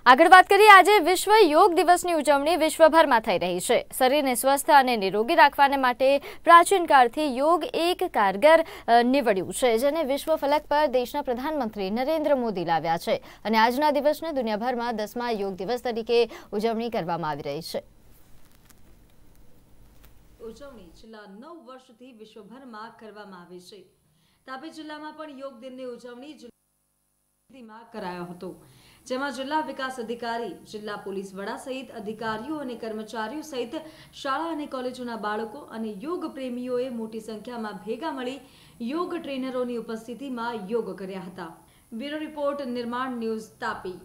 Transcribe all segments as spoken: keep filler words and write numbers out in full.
આગળ વાત કરીએ આજે વિશ્વ યોગ દિવસની ઉજવણી વિશ્વભરમાં થઈ રહી છે। શરીરને સ્વસ્થ અને નિરોગી રાખવાને માટે પ્રાચીન કાળથી યોગ એક કારગર નીવડ્યું છે, જેને વિશ્વ ફલક પર દેશના પ્રધાનમંત્રી નરેન્દ્ર મોદી લાવ્યા છે અને આજના દિવસને દુનિયાભરમાં દસમા યોગ દિવસ તરીકે ઉજવણી કરવામાં આવી રહી છે। ઉજવણી છેલ્લા નવ વર્ષથી વિશ્વભરમાં કરવામાં આવે છે। તાપી જિલ્લામાં પણ યોગ દિનની ઉજવણી જિલ્લામાં કરાયો હતો, જેમાં જિલ્લા વિકાસ અધિકારી, જિલ્લા પોલીસ વડા સહિત અધિકારીઓ અને કર્મચારીઓ સહિત શાળા અને કોલેજોના બાળકો અને યોગ પ્રેમીઓએ મોટી સંખ્યામાં ભેગા મળી યોગ ટ્રેનરોની ઉપસ્થિતિમાં યોગ કર્યા હતા। Bureau report, Nirman news, Tapi.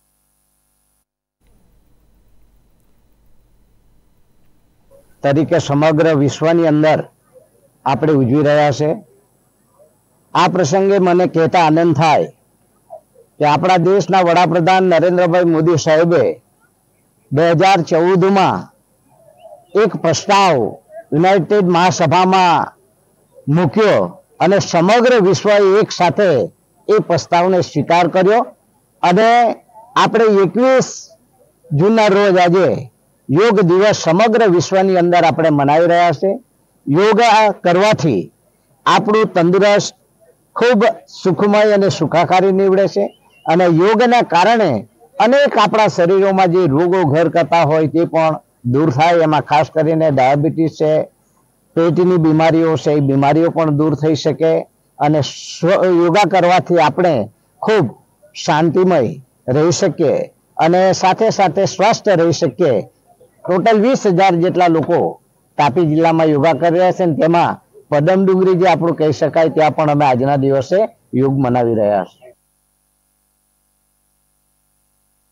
તરીકે સમગ્ર વિશ્વની અંદર આપણે ઉજવી રહ્યા છે। આ પ્રસંગે મને કહેતા આનંદ થાય કે આપણા દેશના વડાપ્રધાન નરેન્દ્રભાઈ મોદી સાહેબે બે હજાર ચૌદ માં એક પ્રસ્તાવ યુનાઇટેડ મહાસભામાં મૂક્યો અને સમગ્ર વિશ્વએ એક સાથે એ પ્રસ્તાવને સ્વીકાર કર્યો અને આપણે એકવીસ જૂનના રોજ આજે યોગ દિવસ સમગ્ર વિશ્વની અંદર આપણે મનાવી રહ્યા છે। યોગા કરવાથી આપણું તંદુરસ્ત ખૂબ સુખમય અને સુખાકારી નીવડે છે અને યોગના કારણે અનેક આપણા શરીરોમાં જે રોગો ઘર કરતા હોય તે પણ દૂર થાય। એમાં ખાસ કરીને ડાયાબિટીસ છે, પેટની બીમારીઓ છે, એ બીમારીઓ પણ દૂર થઈ શકે અને યોગા કરવાથી આપણે ખૂબ શાંતિમય રહી શકીએ અને સાથે સાથે સ્વસ્થ રહી શકીએ। ટોટલ વીસ હજાર જેટલા લોકો તાપી જિલ્લામાં યોગા કરી રહ્યા છે, તેમાં પદમ ડુંગરી જે આપણું કહી શકાય ત્યાં પણ અમે આજના દિવસે યોગ મનાવી રહ્યા છીએ।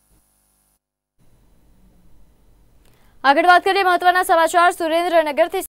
આગળ વાત કરીએ મહત્વના સમાચાર સુરેન્દ્રનગરથી।